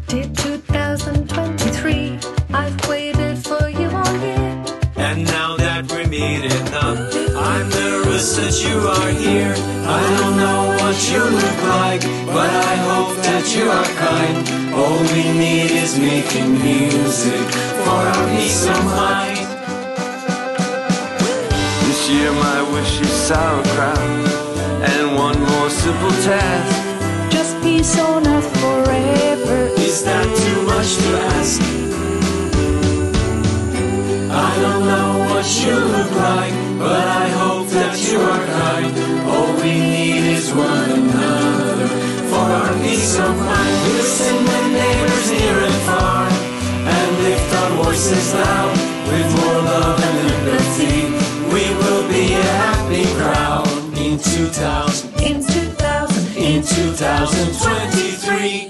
Dear 2023, I've waited for you all year. And now that we're meeting up, I'm nervous that you are here. I don't know what you look like, but I hope that you are kind. All we need is making music for our peace of mind. This year my wish is sauerkraut and one more simple task. Just peace on earth forever. Is that too much to ask? I don't know what you look like, but I hope that you are kind. All we need is one another for our peace of mind. We listen when neighbors near and far, and lift our voices loud. With more love and empathy, we will be a happy crowd in 2023.